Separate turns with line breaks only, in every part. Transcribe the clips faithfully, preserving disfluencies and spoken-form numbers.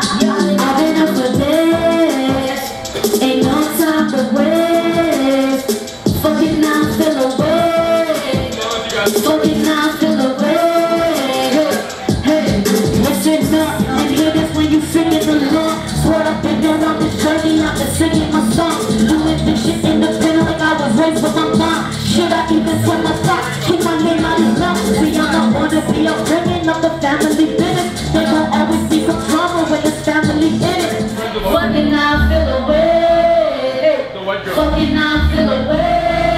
I've been up for days, ain't no time to waste. Fucking now, feel away. Fucking now, feel away. Hey, hey, listen up and hear this when you singing along. Swear up and down on this journey, I've been singing my songs. Doing this shit independent like I was raised with my mom. Should I even swim my socks? Keep my name out his mouth. See, I don't wanna be a bringing up the family business. There will always be some drama when there's family in it. Fucking now, feel away. Fucking now, feel away.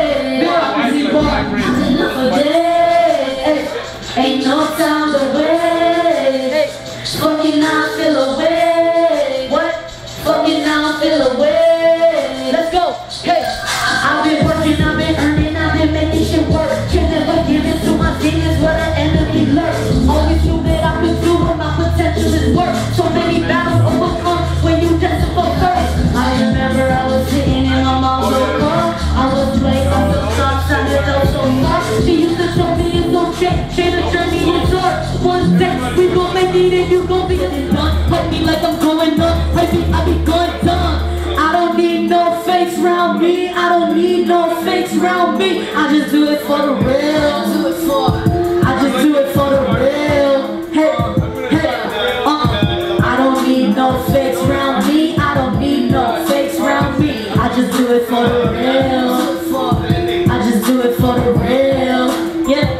I've been up for days, ain't no time to wait. Fucking now, feel away. What? Fucking now, feel away. Let's go. Hey, I've been working, I've been earning, I've been making shit work. Can never give it to my demons where the enemy lurks. Always knew that I could do what my potential is worth. So many battles overcome when you test it for first. I remember I was sitting in my mom's old car. I was playing on the top side of the so far. She used to show me it's okay, she the journey is hard. One day we gon' make it and you gon' be done. Play me like I'm going up, maybe I be going dumb. I don't need no fakes round me, I don't need no fakes round me. I just do it for the real, do it for, I just do it for the real. Hey, hey, uh, I don't need no fakes round me, I don't need no fakes round me. I just do it for the real, I just do it for the real. Yeah,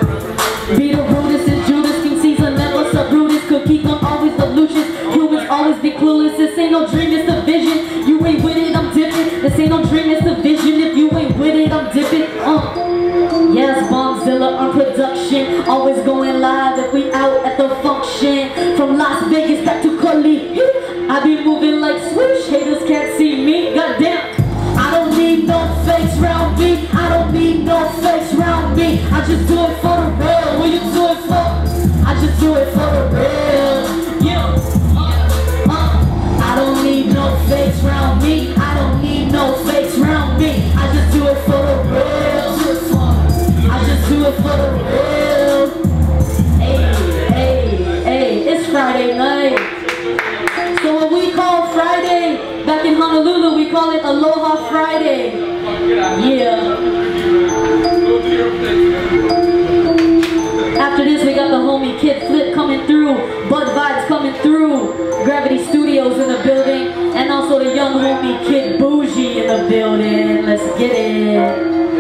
be the rudest and Judas, King Caesar never sub Brutus. Could keep them always the Lucius, humans always be clueless. This ain't no dream, it's a vision. You ain't with it, I'm dipping. This ain't no dream, it's a vision. If you ain't with it, I'm dipping. Uh. Yes, Bombzilla on production. Always going live if we out at the function. From Las Vegas back to Cali. I be moving like swoosh. Haters can't see me. Goddamn. I don't need no fakes round me. I don't need no fakes round me. I just do it for the real. What you do it for? I just do it for the real. Yeah. Uh. I don't need no fakes round me. I don't need no fakes round me. I just do it for the real. I just do it for the real. Hey, hey, hey, it's Friday night. So what we call Friday, back in Honolulu, we call it Aloha Friday. Yeah. After this, we got the homie Kid Flip coming through, Bud Vibes coming through, Gravity Studios in the building, and also the young homie Kid Bougie in the building. Let's get it.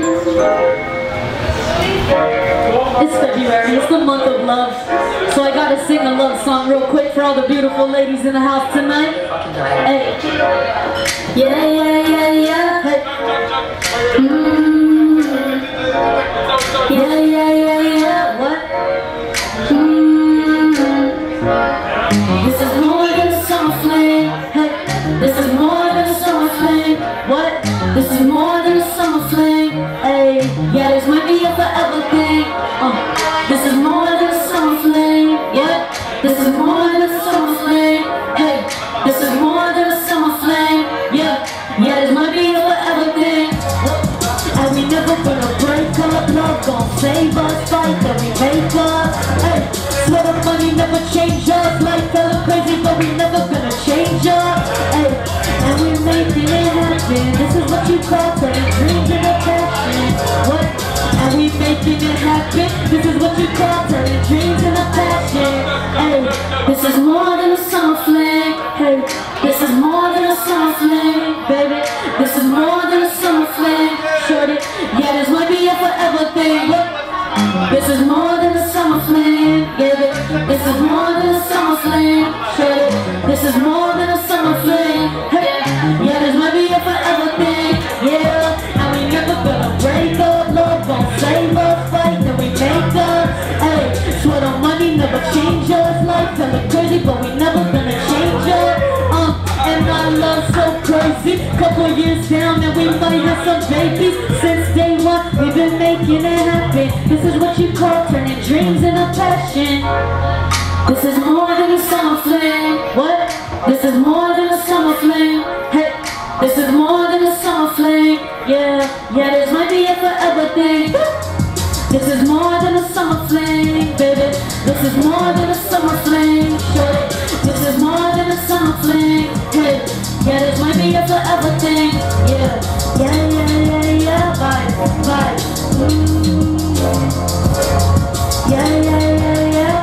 It's February, it's the month of love, so I gotta sing a love song real quick for all the beautiful ladies in the house tonight. Hey. Yeah, yeah, yeah, yeah. Hey. Mm. Yeah, yeah, yeah, yeah. What? Mm. This is more than a summer fling. Hey. This is more than a summer fling. What? This is more than a summer fling. Hey. Yeah, this might be a forever thing. Uh, this is more than a summer fling. Yeah, this is more than a summer fling. Hey, this is more than a summer fling. Yeah, yeah, this might be a forever thing. And we never gonna break up. Love gon' save us, fight that we make up. Hey, swear the money never change us. Life fella crazy, but we never gonna change up. Hey, and we're making it happen. This is what you call turning dreams into passion. What? And we making it happen. This is what you call turning dreams into passion. Hey, this is more than a summer fling. Hey, this is more than a summer fling, baby. This is more than a summer fling, shorty. Yeah, this might be a forever thing. Look, this is more than a summer fling, baby. This is more than a summer fling, shorty. This is more than a summer fling. Hey, yeah, this might be a forever thing. Yeah, and we never gonna break up. Love gon' save us, fight that we make up. Hey, swear the money never change us. Life hella crazy, but we never gonna change up. Uh, and our love so crazy. Couple years down and we might have some babies. Since day one, we've been making it happen. This is what you call turning dreams into passion. This is more than a summer fling. What? This is more than a summer fling. Hey, this is more than a summer fling. Yeah, yeah, this might be a forever thing. This is more than a summer fling, baby. This is more than a summer fling, shorty. This is more than a summer Yeah, yeah, yeah, yeah, vibe, vibe. Mm. Yeah, yeah, yeah, yeah.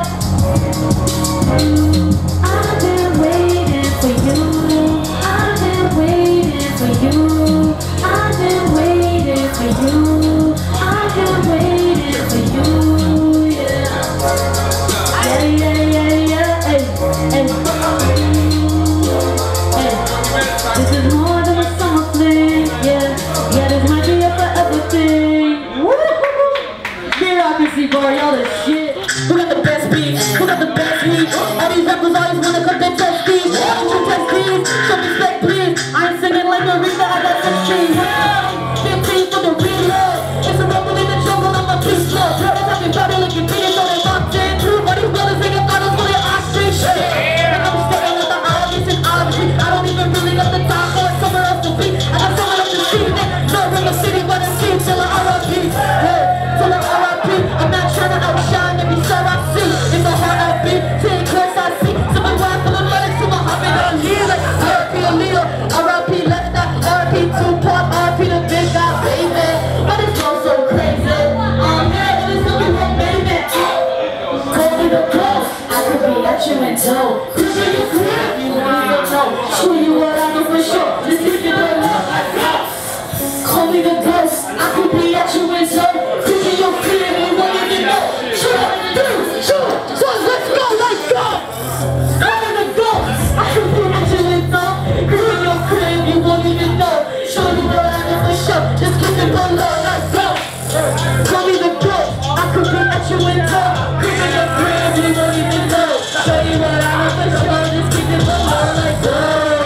Mm. I've been waiting for you. I've been waiting for you. I've been waiting for you. I've been waiting for you. Yeah. Yeah, yeah, yeah, yeah. Hey, hey. Hey. This is more than a summer fling. Yeah, yeah. This might be a forever thing. Woo-hoo. Beereaucracy, boy, y'all the shit. Who got the best beats? Who got the best heat? All these rappers always wanna come to test these. Why don't you test these? Show respect, please. I ain't singing like a Rita, I got some trees. fifteen for the real love. It's a rebel in the jungle, I'm a peace love. They're talking about it like you beat it, so they locked in. All these brothers singing bottles for their ostrich shit. And I'm staring at the obvious and obvious. I don't even really got the time for it, somewhere else to be. I got somewhere else to see that. No in the city, but it's seen till I R I P. Hey, till I R I P. I'm not trying to outshine every star I see. In my heart I beat, ten close I see. Somebody wild for the money, so my heart been on lead like R I P a leader. R I P left eye, R I P Tupac, R I P the big guy, baby. But it's all so crazy. Oh man, but it's looking for baby. Call me the ghost, I could be at you in tow. Cause when you clear, you want to know. Show you what I know for sure. Just keep it all up like that. Call me the ghost, I could be at you in tow. Cause when you clear, you won't even know. Sure, dude, sure, so let's go, let's go. Call me the ghost, I could be at you in tow. Cause when you clear, you won't even know. Show you what I know for sure. Just keep it all up, let's go. Call me the ghost, I could be at you in tow. Cause when you clear, you won't even know. Show you what I know for sure. Just keep it all up, let's go.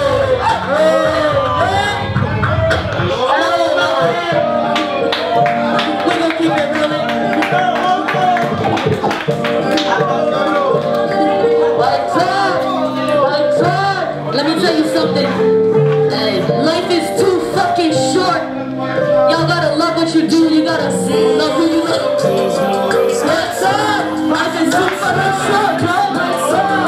Let me tell you something. Hey, life is too fucking short. Y'all gotta love what you do. You gotta love who you love. What's up? Life is too fucking short, bro. What's up?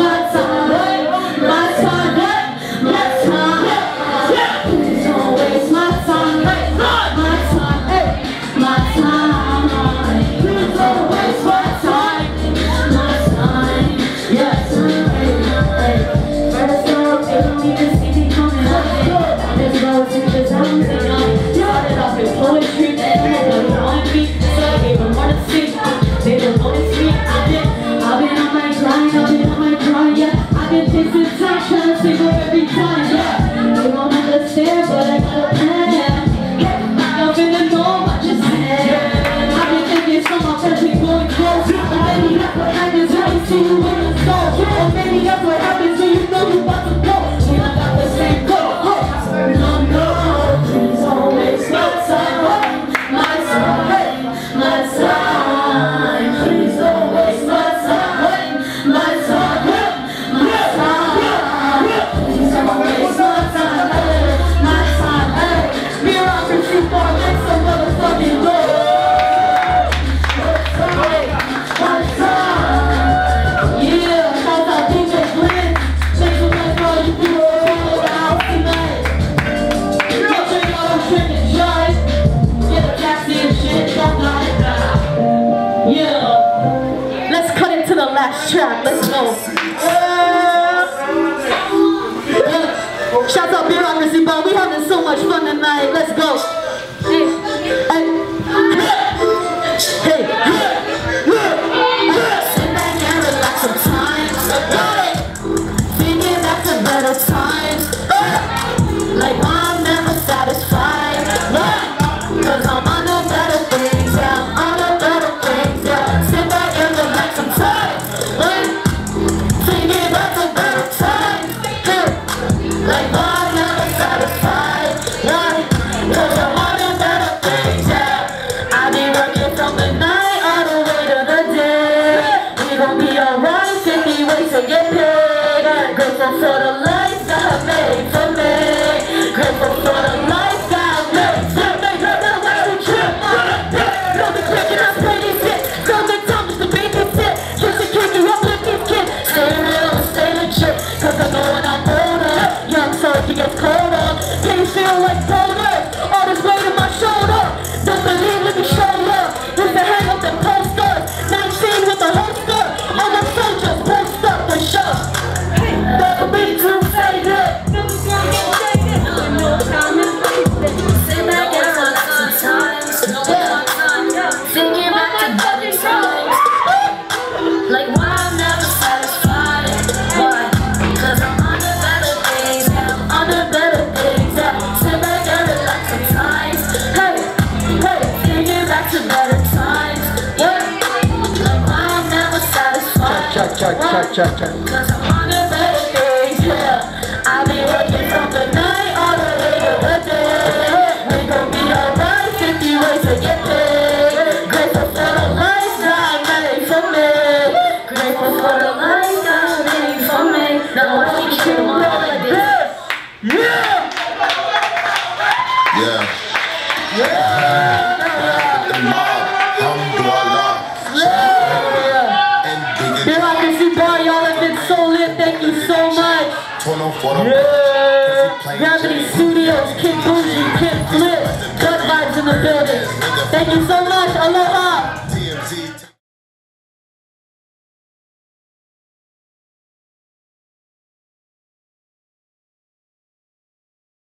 Always Beereaucracy, but we having so much fun tonight. Let's go. Hey, hey, hey, hey. Sit back and relax sometimes. Thinking back to better times. Like I'm never satisfied. Cause I'm on the better things, yeah. On the better things, yeah. Sit back and relax sometimes. Thinking back to better times. Like I'm never satisfied. Cause I'm on the better things, yeah. I be working from the night all the way to the day. We gon' be alright, fifty ways to get paid. Grateful for the life God made for me. Grateful for the life God made for me. Now watch me trip on the bed. Know the click and I play this shit. Don't make time just to babysit. Just to kick you up with these kids. Stay real, stay legit. Cause I know when I'm older, young so it gets colder. Things feel like boulders. All this weight on my shoulder. Don't believe, let me show you. Used to hang up the posters. nineteen with the holster. All my soldiers post up for sure. Never be too faded. Sit back and relax sometimes. Thinking back to better times. Like why I'm never satisfied. Why? Cause I'm on the better things, yeah. I'm on the better things, yeah. Sit back and relax sometimes. Hey, hey, thinking back to better times. Yeah. Like why I'm never satisfied.
Check, check, check, check, check.
Cause I'm on the better things, yeah. I be working from the night all the way to the day. We gon' be alright, fifty ways to get paid. Grateful for the life God made for me. Grateful for the life God made for me. Now watch me treat them all like this.
Yeah!
Yeah.
Yeah!
Beereaucracy bar, y'all have been so lit. Thank you so much.
Yeah!
Gravity Studios, Kid Bougie, Kid Flip, Good Vibes in the building. Thank you so much. Aloha.